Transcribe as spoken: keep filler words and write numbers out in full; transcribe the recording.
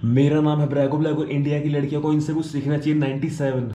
मेरा नाम है ब्रैगो ब्लैक और इंडिया की लड़कियों को इनसे कुछ सीखना चाहिए नाइनटी सेवन।